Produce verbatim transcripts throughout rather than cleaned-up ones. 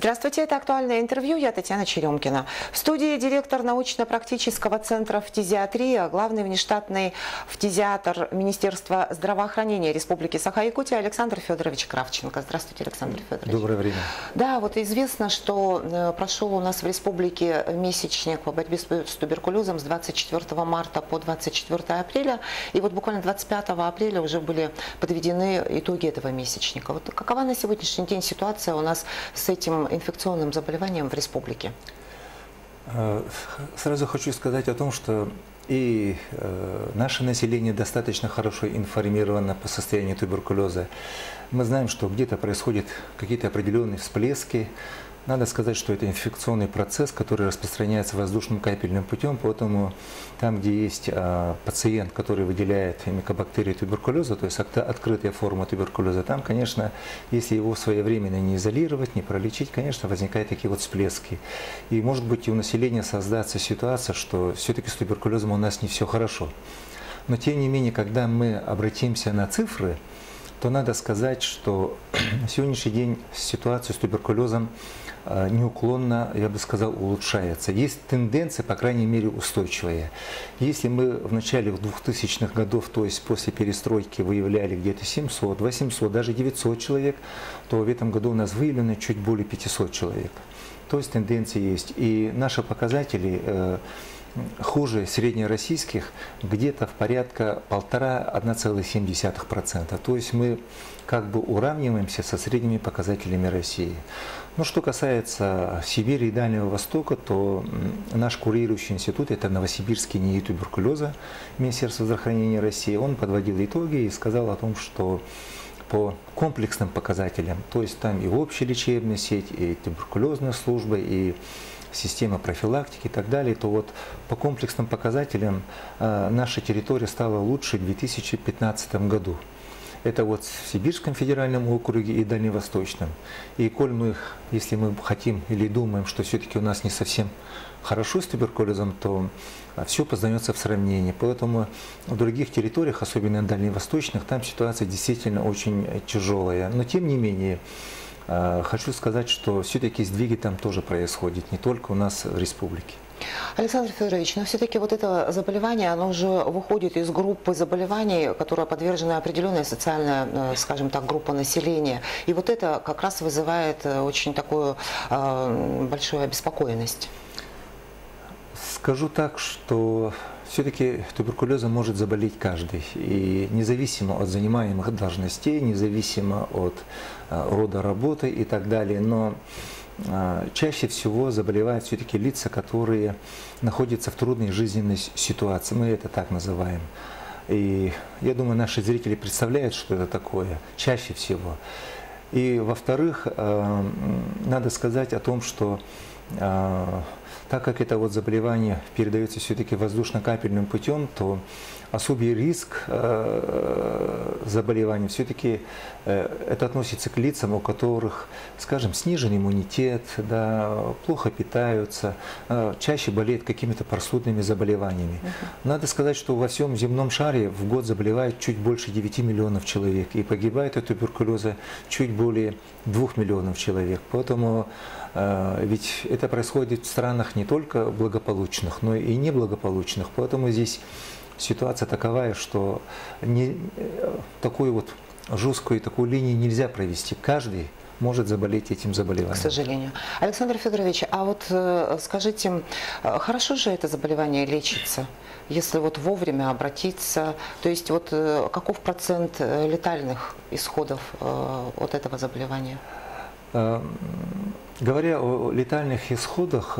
Здравствуйте, это «Актуальное интервью», я Татьяна Черемкина. В студии директор научно-практического центра фтизиатрии, главный внештатный фтизиатр Министерства здравоохранения Республики Саха-Якутия Александр Федорович Кравченко. Здравствуйте, Александр Федорович. Доброе время. Да, вот известно, что прошел у нас в республике месячник по борьбе с туберкулезом с двадцать четвёртого марта по двадцать четвёртое апреля. И вот буквально двадцать пятого апреля уже были подведены итоги этого месячника. Вот какова на сегодняшний день ситуация у нас с этим инфекционным заболеванием в республике? Сразу хочу сказать о том, что и наше население достаточно хорошо информировано по состоянию туберкулеза. Мы знаем, что где-то происходят какие-то определенные всплески. Надо сказать, что это инфекционный процесс, который распространяется воздушным капельным путем, поэтому там, где есть а, пациент, который выделяет микобактерии туберкулеза, то есть открытая форма туберкулеза, там, конечно, если его своевременно не изолировать, не пролечить, конечно, возникают такие вот всплески. И может быть у населения создаться ситуация, что все-таки с туберкулезом у нас не все хорошо. Но тем не менее, когда мы обратимся на цифры, то надо сказать, что на сегодняшний день ситуация с туберкулезом неуклонно, я бы сказал, улучшается. Есть тенденция, по крайней мере, устойчивая. Если мы в начале двухтысячных годов, то есть после перестройки, выявляли где-то семьсот, восемьсот, даже девятьсот человек, то в этом году у нас выявлено чуть более пятисот человек. То есть тенденция есть. И наши показатели э, хуже среднероссийских где-то в порядка полтора-одна целая семь десятых процента. То есть мы как бы уравниваемся со средними показателями России. Но что касается Сибири и Дальнего Востока, то наш курирующий институт, это Новосибирский НИИ туберкулеза Министерства здравоохранения России, он подводил итоги и сказал о том, что по комплексным показателям, то есть там и общая лечебная сеть, и туберкулезная служба, и система профилактики и так далее, то вот по комплексным показателям э, наша территория стала лучше в две тысячи пятнадцатом году. Это вот в Сибирском федеральном округе и Дальневосточном. И коль мы, если мы хотим или думаем, что все-таки у нас не совсем хорошо с туберкулезом, то все познается в сравнении. Поэтому в других территориях, особенно дальневосточных, там ситуация действительно очень тяжелая. Но тем не менее, хочу сказать, что все-таки сдвиги там тоже происходят, не только у нас в республике. Александр Федорович, но все-таки вот это заболевание, оно уже выходит из группы заболеваний, которая подвержена определенная социальная, скажем так, группа населения. И вот это как раз вызывает очень такую э, большую обеспокоенность. Скажу так, что все-таки туберкулезом может заболеть каждый. И независимо от занимаемых должностей, независимо от э, рода работы и так далее. Но чаще всего заболевают все-таки лица, которые находятся в трудной жизненной ситуации. Мы это так называем. И я думаю, наши зрители представляют, что это такое, чаще всего. И во-вторых, надо сказать о том, что так как это вот заболевание передается все-таки воздушно-капельным путем, то особый риск э, заболевания все-таки э, это относится к лицам, у которых, скажем, снижен иммунитет, да, плохо питаются, э, чаще болеют какими-то простудными заболеваниями. Uh-huh. Надо сказать, что во всем земном шаре в год заболевает чуть больше девяти миллионов человек, и погибает от туберкулеза чуть более двух миллионов человек. Поэтому э, ведь это происходит в странах не только благополучных, но и неблагополучных. Поэтому здесь ситуация таковая, что не, такую вот жесткую такую линию нельзя провести. Каждый может заболеть этим заболеванием. К сожалению. Александр Федорович, а вот скажите, хорошо же это заболевание лечится, если вот вовремя обратиться? То есть вот каков процент летальных исходов от этого заболевания? Говоря о летальных исходах,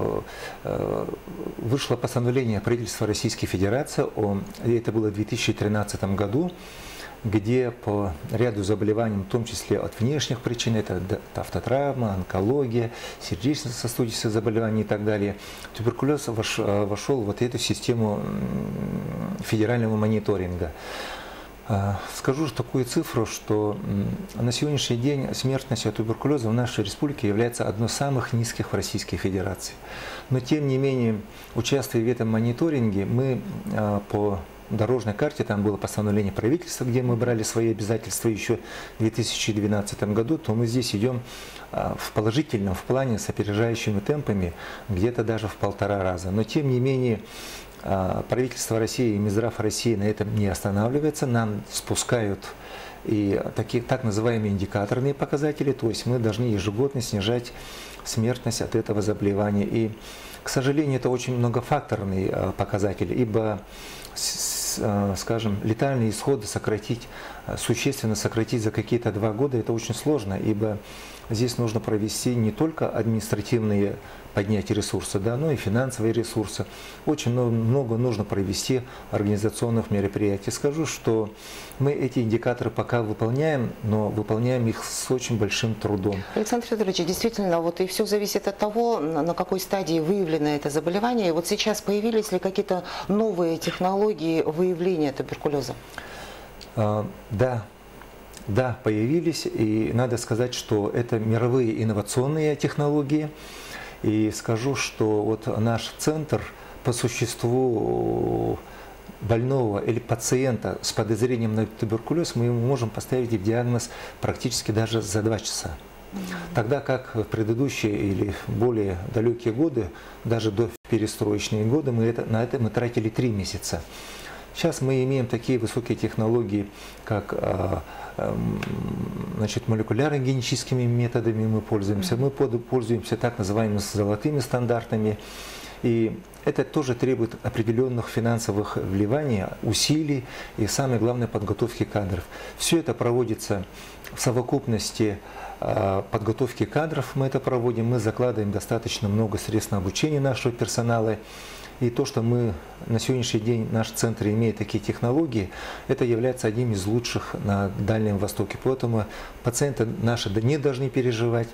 вышло постановление правительства Российской Федерации, о, это было в две тысячи тринадцатом году, где по ряду заболеваний, в том числе от внешних причин, это автотравма, онкология, сердечно-сосудистые заболевания и так далее, туберкулез вошел в вот эту систему федерального мониторинга. Скажу такую цифру, что на сегодняшний день смертность от туберкулеза в нашей республике является одной из самых низких в Российской Федерации. Но тем не менее, участвуя в этом мониторинге, мы по дорожной карте, там было постановление правительства, где мы брали свои обязательства еще в две тысячи двенадцатом году, то мы здесь идем в положительном в плане с опережающими темпами, где-то даже в полтора раза. Но тем не менее правительство России и Минздрав России на этом не останавливается, нам спускают и такие так называемые индикаторные показатели, то есть мы должны ежегодно снижать смертность от этого заболевания. И, к сожалению, это очень многофакторный показатель, ибо, скажем, летальные исходы сократить, существенно сократить за какие-то два года, это очень сложно, ибо здесь нужно провести не только административные поднятие ресурса, да, но и финансовые ресурсы. Очень много нужно провести организационных мероприятий. Скажу, что мы эти индикаторы пока выполняем, но выполняем их с очень большим трудом. Александр Федорович, действительно, вот и все зависит от того, на какой стадии выявлено это заболевание. И вот сейчас появились ли какие-то новые технологии выявления туберкулеза? А, да. Да, появились, и надо сказать, что это мировые инновационные технологии. И скажу, что вот наш центр по существу больного или пациента с подозрением на туберкулез мы ему можем поставить диагноз практически даже за два часа. Тогда как в предыдущие или более далекие годы, даже до перестроечные годы, мы это, на это мы тратили три месяца. Сейчас мы имеем такие высокие технологии, как значит, молекулярно-генетическими методами мы пользуемся, мы пользуемся так называемыми золотыми стандартами. И это тоже требует определенных финансовых вливаний, усилий и, самое главное, подготовки кадров. Все это проводится в совокупности подготовки кадров, мы это проводим, мы закладываем достаточно много средств на обучение нашего персонала. И то, что мы на сегодняшний день, наш центр имеет такие технологии, это является одним из лучших на Дальнем Востоке. Поэтому пациенты наши не должны переживать.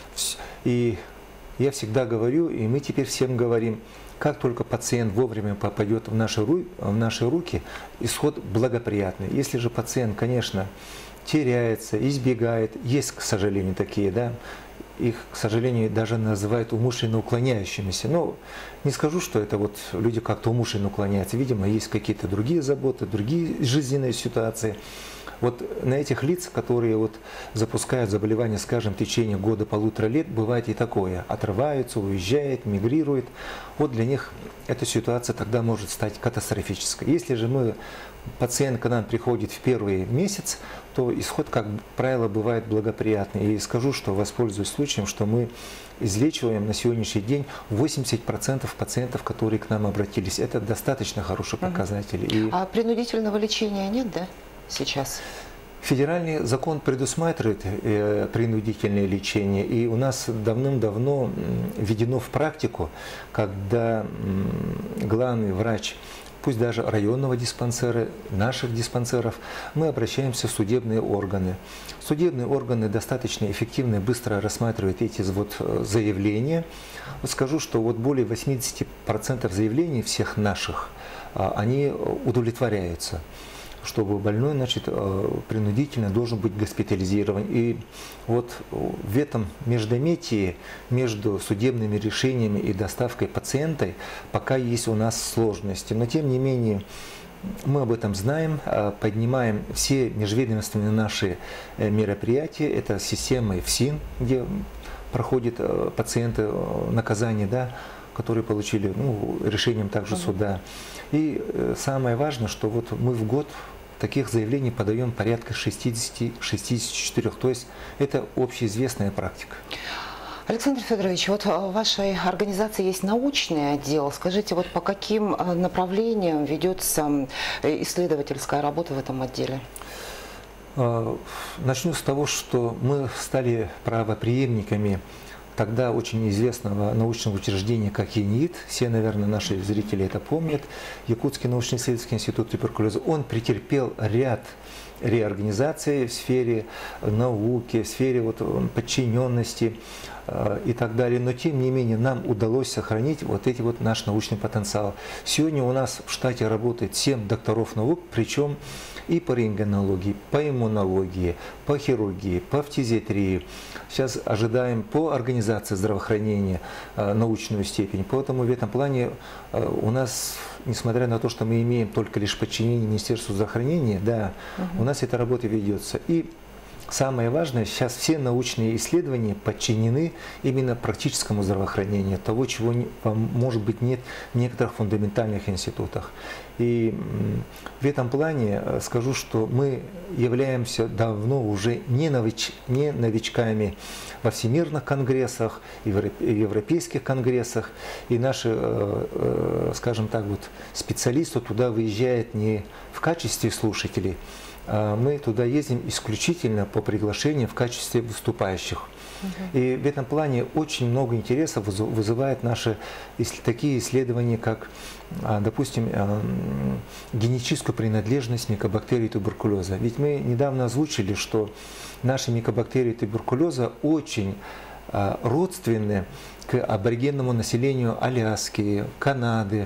И я всегда говорю, и мы теперь всем говорим, как только пациент вовремя попадет в наши, в наши руки, исход благоприятный. Если же пациент, конечно, теряется, избегает, есть, к сожалению, такие, да, их, к сожалению, даже называют умышленно уклоняющимися. Но не скажу, что это вот люди как-то умышленно уклоняются. Видимо, есть какие-то другие заботы, другие жизненные ситуации. Вот на этих лиц, которые вот запускают заболевание, скажем, в течение года-полутора лет, бывает и такое. Отрываются, уезжают, мигрируют. Вот для них эта ситуация тогда может стать катастрофической. Если же мы, пациент к нам приходит в первый месяц, то исход, как правило, бывает благоприятный. И скажу, что воспользуюсь случаем, что мы излечиваем на сегодняшний день восемьдесят процентов пациентов, которые к нам обратились. Это достаточно хороший показатель. И... А принудительного лечения нет, да, сейчас? Федеральный закон предусматривает э, принудительное лечение, и у нас давным-давно введено в практику, когда э, главный врач, пусть даже районного диспансера, наших диспансеров, мы обращаемся в судебные органы. Судебные органы достаточно эффективно и быстро рассматривают эти вот заявления. Вот скажу, что вот более восьмидесяти процентов заявлений всех наших, они удовлетворяются, чтобы больной, значит, принудительно должен быть госпитализирован. И вот в этом междометии между судебными решениями и доставкой пациента пока есть у нас сложности. Но тем не менее мы об этом знаем, поднимаем все межведомственные наши мероприятия. Это система ФСИН, где проходят пациенты наказания, да, которые получили, ну, решением также суда. И самое важное, что вот мы в год таких заявлений подаем порядка шестидесяти — шестидесяти четырёх, то есть это общеизвестная практика. Александр Федорович, вот в вашей организации есть научный отдел. Скажите, вот по каким направлениям ведется исследовательская работа в этом отделе? Начну с того, что мы стали правопреемниками тогда очень известного научного учреждения, как ЕНИИТ. Все, наверное, наши зрители это помнят. Якутский научно-исследовательский институт туберкулеза. Он претерпел ряд реорганизации в сфере науки, в сфере вот подчиненности и так далее. Но тем не менее нам удалось сохранить вот эти вот наш научный потенциал. Сегодня у нас в штате работает семь докторов наук, причем и по рентгенологии, по иммунологии, по хирургии, по фтизиатрии. Сейчас ожидаем по организации здравоохранения научную степень. Поэтому в этом плане у нас, несмотря на то, что мы имеем только лишь подчинение Министерству здравоохранения, да, угу. у нас эта работа ведется. И самое важное, сейчас все научные исследования подчинены именно практическому здравоохранению, того, чего, может быть, нет в некоторых фундаментальных институтах. И в этом плане скажу, что мы являемся давно уже не, нович, не новичками во всемирных конгрессах, европейских конгрессах, и наши, скажем так, вот, специалисты туда выезжают не в качестве слушателей, мы туда ездим исключительно по приглашению в качестве выступающих. Угу. И в этом плане очень много интереса вызывает наши такие исследования, как, допустим, генетическую принадлежность микобактерий туберкулеза. Ведь мы недавно озвучили, что наши микобактерии туберкулеза очень родственны к аборигенному населению Аляски, Канады.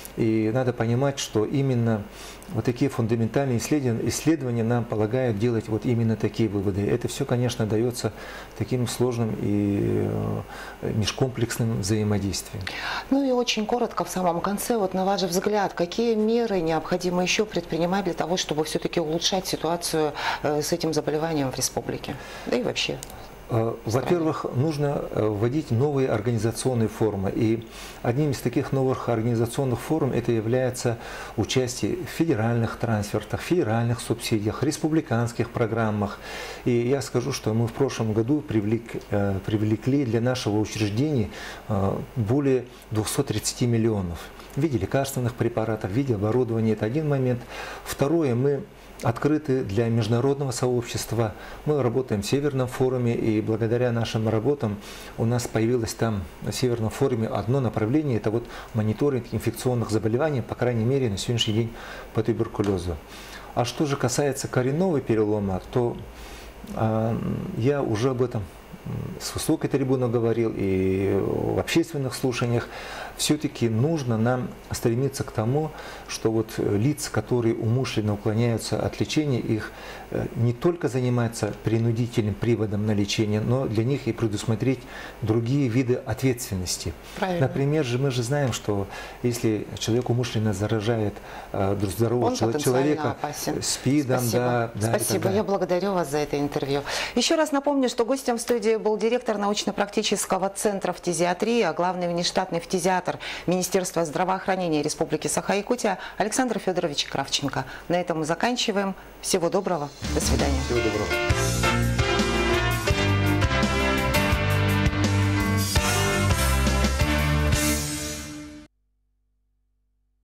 И надо понимать, что именно вот такие фундаментальные исследования, исследования нам полагают делать вот именно такие выводы. Это все, конечно, дается таким сложным и межкомплексным взаимодействием. Ну и очень коротко в самом конце, вот на ваш взгляд, какие меры необходимо еще предпринимать для того, чтобы все-таки улучшать ситуацию с этим заболеванием в республике, да и вообще? Во-первых, нужно вводить новые организационные формы. И одним из таких новых организационных форм это является участие в федеральных трансфертах, федеральных субсидиях, республиканских программах. И я скажу, что мы в прошлом году привлек, привлекли для нашего учреждения более двухсот тридцати миллионов в виде лекарственных препаратов, в виде оборудования. Это один момент. Второе, мы открыты для международного сообщества. Мы работаем в Северном форуме, и благодаря нашим работам у нас появилось там на Северном форуме одно направление, это вот мониторинг инфекционных заболеваний, по крайней мере, на сегодняшний день по туберкулезу. А что же касается коренного перелома, то э, я уже об этом с высокой трибуны говорил и в общественных слушаниях. Все-таки нужно нам стремиться к тому, что вот лица, которые умышленно уклоняются от лечения, их не только заниматься принудительным приводом на лечение, но для них и предусмотреть другие виды ответственности. Правильно. Например, же мы же знаем, что если человек умышленно заражает здорового человека СПИДом, да, да, Спасибо, я благодарю вас за это интервью. Еще раз напомню, что гостем в студии был директор научно-практического центра фтизиатрии, а главный внештатный фтизиатр Министерства здравоохранения Республики Саха-Якутия Александр Федорович Кравченко. На этом мы заканчиваем. Всего доброго. До свидания. Всего доброго.